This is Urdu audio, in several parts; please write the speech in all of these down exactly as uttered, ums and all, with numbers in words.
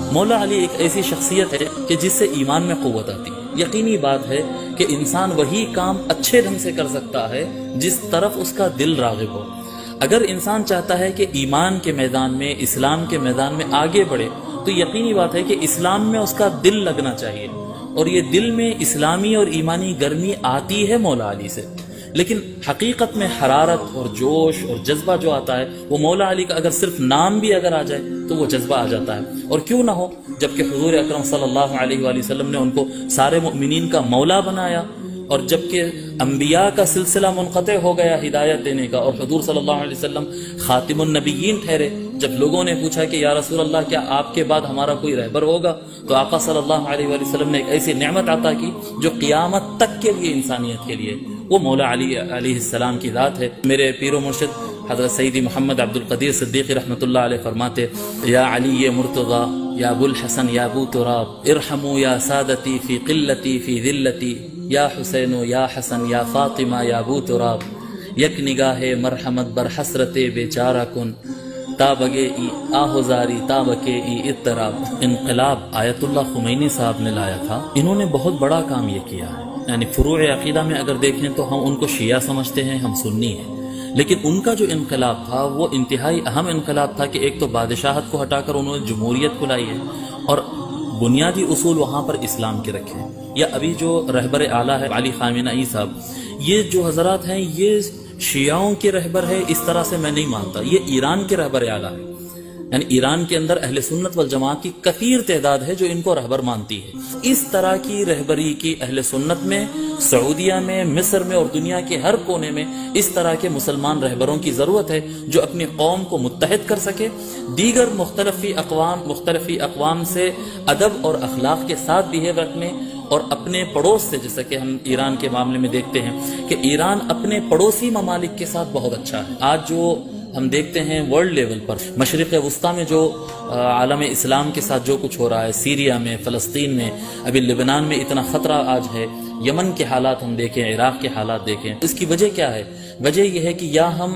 مولا علی ایک ایسی شخصیت ہے کہ جس سے ایمان میں قوت آتی ہے۔ یقینی بات ہے کہ انسان وہی کام اچھے ڈھنگ سے کر سکتا ہے جس طرف اس کا دل راغب ہو۔ اگر انسان چاہتا ہے کہ ایمان کے میدان میں، اسلام کے میدان میں آگے بڑھے، تو یقینی بات ہے کہ اسلام میں اس کا دل لگنا چاہیے، اور یہ دل میں اسلامی اور ایمانی گرمی آتی ہے مولا علی سے۔ لیکن حقیقت میں حرارت اور جوش اور جذبہ جو آتا ہے وہ مولا علی کا اگر صرف نام بھی اگر آ جائے تو وہ جذبہ آ جاتا ہے، اور کیوں نہ ہو، جبکہ حضور اکرم صلی اللہ علیہ وآلہ وسلم نے ان کو سارے مؤمنین کا مولا بنایا، اور جبکہ انبیاء کا سلسلہ منقطع ہو گیا ہدایت دینے کا، اور حضور صلی اللہ علیہ وسلم خاتم النبیین ٹھہرے، جب لوگوں نے پوچھا کہ یا رسول اللہ کیا آپ کے بعد ہمارا کوئی رہبر ہوگا، تو آقا صلی اللہ علیہ وآلہ وسلم نے ایک ایسی نعمت عطا کی جو قیامت تک کے لیے انسانیت کے لیے، وہ مولا علی علیہ السلام کی ذات ہے۔ میرے پیر و مرشد حضرت سیدی محمد عبد القدیر صدیقی رحمۃ اللہ علیہ فرماتے، یا علی مرتضی یا ابو الحسن یا ابو تراب ارحموا یا سادتی فی قلتی فی ذلتی یا حسین یا حسن یا فاطمہ یا ابو تراب، یک نگاہ مرحمت بر حسرت بیچارہ کن تابگے ای آہزاری تابکے ای اضطراب۔ انقلاب آیت اللہ خمینی صاحب نے لایا تھا، انہوں نے بہت بڑا کام یہ کیا ہے۔ یعنی فروع عقیدہ میں اگر دیکھیں تو ہم ان کو شیعہ سمجھتے ہیں، ہم سنی ہیں، لیکن ان کا جو انقلاب تھا وہ انتہائی اہم انقلاب تھا کہ ایک تو بادشاہت کو ہٹا کر انہوں نے جمہوریت کو لائی ہے، اور بنیادی اصول وہاں پر اسلام کے رکھے ہیں۔ یا ابھی جو رہبر اعلیٰ ہے علی خامنہ ای صاحب، یہ جو حضرات ہیں یہ شیعوں کے رہبر ہے اس طرح سے میں نہیں مانتا، یہ ایران کے رہبر اعلیٰ ہے۔ یعنی ایران کے اندر اہل سنت والجماعت کی کثیر تعداد ہے جو ان کو رہبر مانتی ہے۔ اس طرح کی رہبری کی اہل سنت میں، سعودیہ میں، مصر میں اور دنیا کے ہر کونے میں اس طرح کے مسلمان رہبروں کی ضرورت ہے جو اپنی قوم کو متحد کر سکے، دیگر مختلفی اقوام مختلفی اقوام سے ادب اور اخلاق کے ساتھ بیہیو رکھنے، اور اپنے پڑوس سے، جیسا کہ ہم ایران کے معاملے میں دیکھتے ہیں کہ ایران اپنے پڑوسی ممالک کے ساتھ بہت اچھا ہے۔ آج جو ہم دیکھتے ہیں ورلڈ لیول پر مشرق وسطیٰ میں جو عالم اسلام کے ساتھ جو کچھ ہو رہا ہے، سیریا میں، فلسطین میں، ابھی لبنان میں اتنا خطرہ آج ہے، یمن کے حالات ہم دیکھیں، عراق کے حالات دیکھیں، اس کی وجہ کیا ہے؟ وجہ یہ ہے کہ یا ہم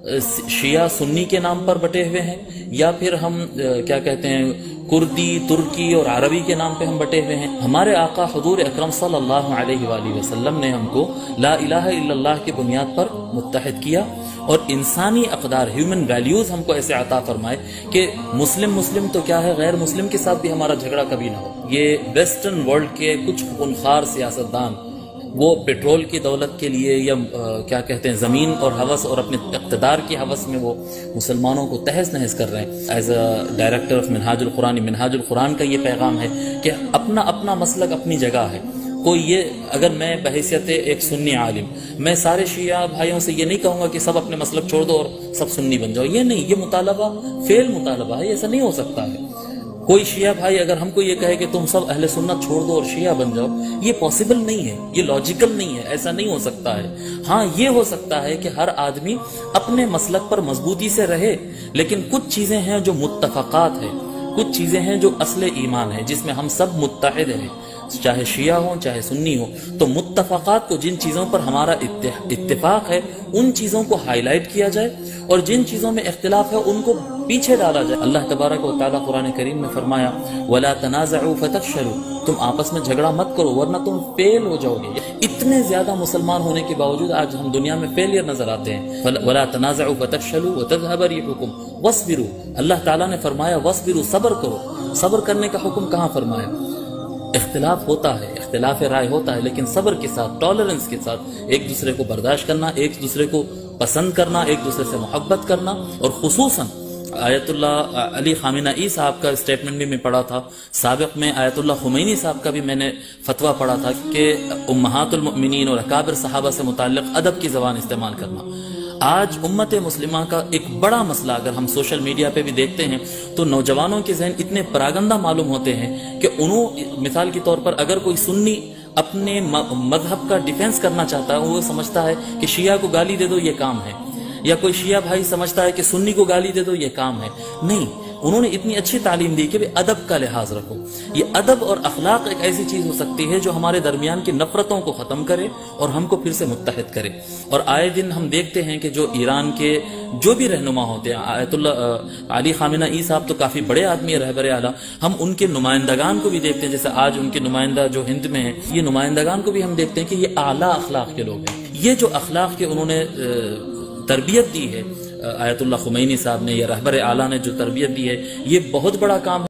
شیعہ سنی کے نام پر بٹے ہوئے ہیں، یا پھر ہم کیا کہتے ہیں کردی، ترکی اور عربی کے نام پہ ہم بٹے ہوئے ہیں۔ ہمارے آقا حضور اکرم صلی اللہ علیہ وآلہ وسلم نے ہم کو لا الہ الا اللہ کی بنیاد پر متحد کیا، اور انسانی اقدار، ہیومن ویلیوز ہم کو ایسے عطا فرمائے کہ مسلم مسلم تو کیا ہے، غیر مسلم کے ساتھ بھی ہمارا جھگڑا کبھی نہ ہو۔ یہ ویسٹرن ورلڈ کے کچھ خونخوار سیاستدان وہ پیٹرول کی دولت کے لیے یا کیا کہتے ہیں زمین اور ہوس اور اپنے اقتدار کی ہوس میں وہ مسلمانوں کو تہز نہز کر رہے ہیں۔ As a director of Minhaj ul Quran, Minhaj القرآن کا یہ پیغام ہے کہ اپنا اپنا مسلک اپنی جگہ ہے۔ کوئی یہ اگر میں بحیثیت ایک سنی عالم میں سارے شیعہ بھائیوں سے یہ نہیں کہوں گا کہ سب اپنے مسلک چھوڑ دو اور سب سنی بن جاؤ، یہ نہیں، یہ مطالبہ فیل مطالبہ ہے، ایسا نہیں ہو سکتا ہے۔ کوئی شیعہ بھائی اگر ہم کو یہ کہے کہ تم سب اہل سنت چھوڑ دو اور شیعہ بن جاؤ، یہ پاسبل نہیں ہے، یہ لاجیکل نہیں ہے، ایسا نہیں ہو سکتا ہے۔ ہاں یہ ہو سکتا ہے کہ ہر آدمی اپنے مسلک پر مضبوطی سے رہے، لیکن کچھ چیزیں ہیں جو متفقات ہیں، کچھ چیزیں ہیں جو اصل ایمان ہے جس میں ہم سب متحد ہیں، چاہے شیعہ ہوں چاہے سنی ہوں۔ تو متفقات کو، جن چیزوں پر ہمارا اتفاق ہے ان چیزوں کو ہائی لائٹ کیا جائے، اور جن چیزوں میں اختلاف ہے ان کو پیچھے ڈالا جائے۔ اللہ تبارک و تعالیٰ قرآن کریم میں فرمایا وَلَا تَنَازَعُوا فَتَفْشَلُوا، تم آپس میں جھگڑا مت کرو ورنہ تم فیل ہو جاؤ گے۔ اتنے زیادہ مسلمان ہونے کے باوجود آج ہم دنیا میں فیلئر نظر آتے ہیں۔ وَلَا تَنَازَعُوا فَتَفْشَلُوا وَتَذْهَبَ رِيحُكُمْ وَاصْبِرُوا، اللہ تعالیٰ نے فرمایا وَاصْبِرُوا، صبر کرو۔ صبر کرنے کا حکم کہاں فرمایا؟ اختلاف ہوتا ہے، اختلاف رائے ہوتا ہے، لیکن صبر کے ساتھ، ٹالرنس کے ساتھ ایک دوسرے کو برداشت کرنا، ایک دوسرے کو پسند کرنا، ایک دوسرے سے محبت کرنا، اور خصوصاً آیت اللہ علی خامنہ ای صاحب کا اسٹیٹمنٹ بھی میں پڑھا تھا، سابق میں آیت اللہ خمینی صاحب کا بھی میں نے فتویٰ پڑھا تھا کہ امہات المؤمنین اور اکابر صحابہ سے متعلق ادب کی زبان استعمال کرنا۔ آج امت مسلمہ کا ایک بڑا مسئلہ اگر ہم سوشل میڈیا پہ بھی دیکھتے ہیں تو نوجوانوں کے ذہن اتنے پراگندہ معلوم ہوتے ہیں کہ انہوں مثال کے طور پر اگر کوئی سنی اپنے مذہب کا ڈیفینس کرنا چاہتا ہے، وہ سمجھتا ہے کہ شیعہ کو گالی دے دو یہ کام ہے، یا کوئی شیعہ بھائی سمجھتا ہے کہ سنی کو گالی دے دو یہ کام ہے۔ نہیں، انہوں نے اتنی اچھی تعلیم دی کہ ادب کا لحاظ رکھو. یہ ادب اور اخلاق ایک ایسی چیز ہو سکتی ہے جو ہمارے درمیان کی نفرتوں کو ختم کرے اور ہم کو پھر سے متحد کرے. اور آئے دن ہم دیکھتے ہیں کہ جو ایران کے جو بھی رہنما ہوتے ہیں، آیت اللہ علی خامنہ ای صاحب تو کافی بڑے آدمی ہے، رہبر اعلیٰ، ہم ان کے نمائندگان کو بھی دیکھتے ہیں، جیسے آج ان کے نمائندہ جو ہند میں ہیں، یہ نمائندگان کو بھی ہم دیکھتے ہیں کہ یہ اعلیٰ اخلاق کے لوگ ہیں. یہ جو اخلاق کے انہوں نے تربیت دی ہے آیت اللہ خمینی صاحب نے یا رہبر اعلیٰ نے جو تربیت دی ہے، یہ بہت بڑا کام ہے.